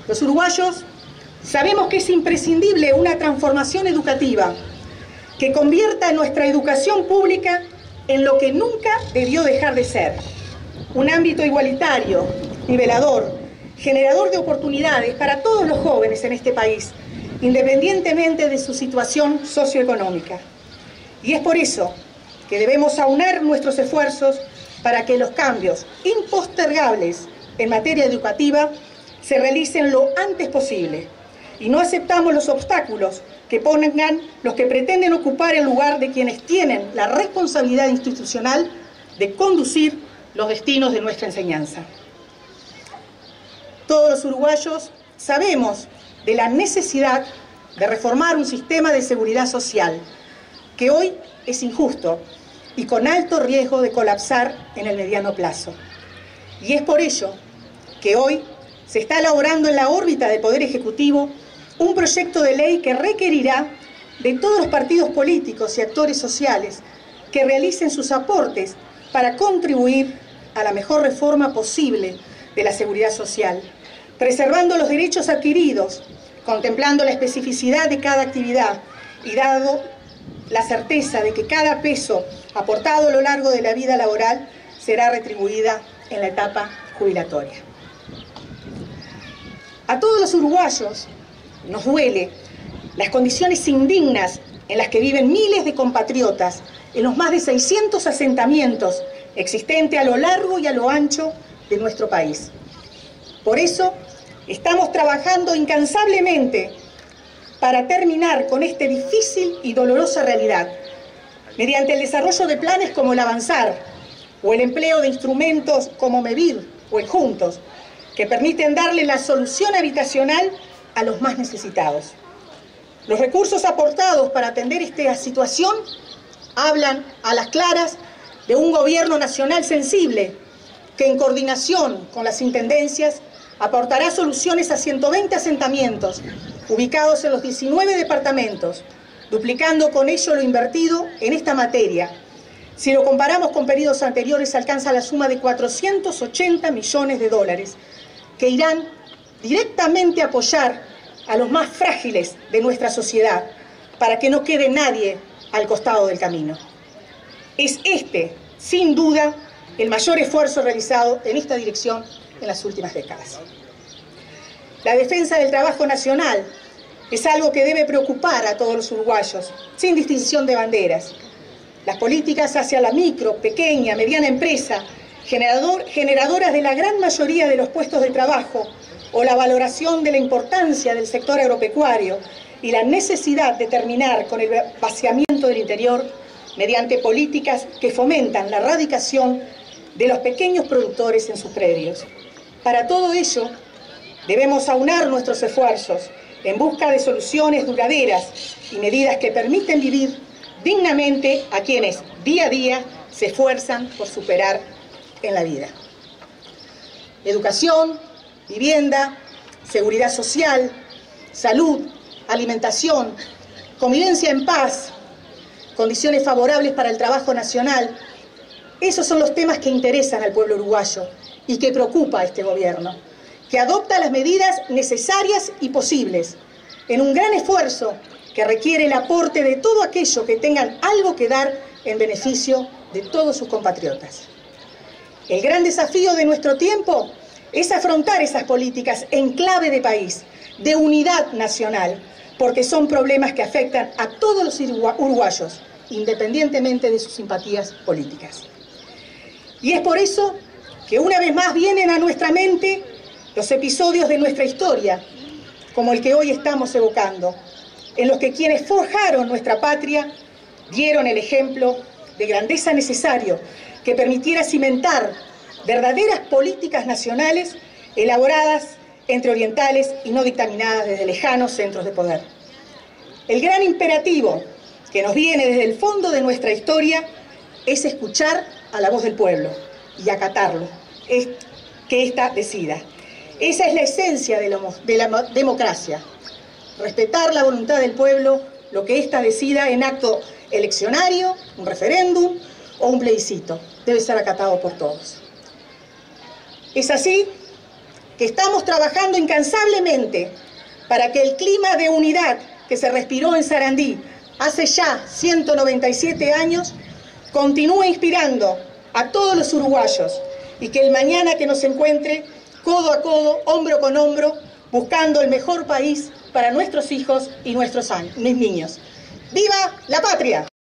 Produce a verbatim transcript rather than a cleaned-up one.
Los uruguayos sabemos que es imprescindible una transformación educativa que convierta nuestra educación pública en lo que nunca debió dejar de ser: un ámbito igualitario, nivelador, generador de oportunidades para todos los jóvenes en este país, independientemente de su situación socioeconómica. Y es por eso que debemos aunar nuestros esfuerzos para que los cambios impostergables en materia educativa se realicen lo antes posible, y no aceptamos los obstáculos que pongan los que pretenden ocupar el lugar de quienes tienen la responsabilidad institucional de conducir los destinos de nuestra enseñanza. Todos los uruguayos sabemos de la necesidad de reformar un sistema de seguridad social que hoy es injusto y con alto riesgo de colapsar en el mediano plazo. Y es por ello que hoy se está elaborando en la órbita del Poder Ejecutivo un proyecto de ley que requerirá de todos los partidos políticos y actores sociales que realicen sus aportes para contribuir a la mejor reforma posible de la seguridad social, preservando los derechos adquiridos, contemplando la especificidad de cada actividad y dado la certeza de que cada peso aportado a lo largo de la vida laboral será retribuida en la etapa jubilatoria. A todos los uruguayos nos duele las condiciones indignas en las que viven miles de compatriotas en los más de seiscientos asentamientos existentes a lo largo y a lo ancho de nuestro país. Por eso, estamos trabajando incansablemente para terminar con esta difícil y dolorosa realidad, mediante el desarrollo de planes como el Avanzar, o el empleo de instrumentos como MEVID o el Juntos, que permiten darle la solución habitacional a los más necesitados. Los recursos aportados para atender esta situación hablan a las claras de un gobierno nacional sensible, que en coordinación con las intendencias aportará soluciones a ciento veinte asentamientos ubicados en los diecinueve departamentos, duplicando con ello lo invertido en esta materia. Si lo comparamos con periodos anteriores, alcanza la suma de cuatrocientos ochenta millones de dólares, que irán directamente a apoyar a los más frágiles de nuestra sociedad, para que no quede nadie al costado del camino. Es este, sin duda, el mayor esfuerzo realizado en esta dirección en las últimas décadas. La defensa del trabajo nacional es algo que debe preocupar a todos los uruguayos, sin distinción de banderas. Las políticas hacia la micro, pequeña, mediana empresa, generador, generadoras de la gran mayoría de los puestos de trabajo, o la valoración de la importancia del sector agropecuario y la necesidad de terminar con el vaciamiento del interior mediante políticas que fomentan la radicación de los pequeños productores en sus predios. Para todo ello, debemos aunar nuestros esfuerzos en busca de soluciones duraderas y medidas que permiten vivir dignamente a quienes día a día se esfuerzan por superar en la vida. Educación, vivienda, seguridad social, salud, alimentación, convivencia en paz, condiciones favorables para el trabajo nacional. Esos son los temas que interesan al pueblo uruguayo y que preocupa a este gobierno, que adopta las medidas necesarias y posibles en un gran esfuerzo que requiere el aporte de todo aquello que tengan algo que dar en beneficio de todos sus compatriotas. El gran desafío de nuestro tiempo es afrontar esas políticas en clave de país, de unidad nacional, porque son problemas que afectan a todos los uruguayos, independientemente de sus simpatías políticas. Y es por eso que una vez más vienen a nuestra mente los episodios de nuestra historia, como el que hoy estamos evocando, en los que quienes forjaron nuestra patria dieron el ejemplo de grandeza necesario que permitiera cimentar verdaderas políticas nacionales elaboradas entre orientales y no dictaminadas desde lejanos centros de poder. El gran imperativo que nos viene desde el fondo de nuestra historia es escuchar a la voz del pueblo y acatarlo, es que ésta decida. Esa es la esencia de la, de la democracia, respetar la voluntad del pueblo, lo que ésta decida en acto eleccionario, un referéndum o un plebiscito, debe ser acatado por todos. Es así que que estamos trabajando incansablemente para que el clima de unidad que se respiró en Sarandí hace ya ciento noventa y siete años continúe inspirando a todos los uruguayos y que el mañana que nos encuentre codo a codo, hombro con hombro, buscando el mejor país para nuestros hijos y nuestros niños. ¡Viva la patria!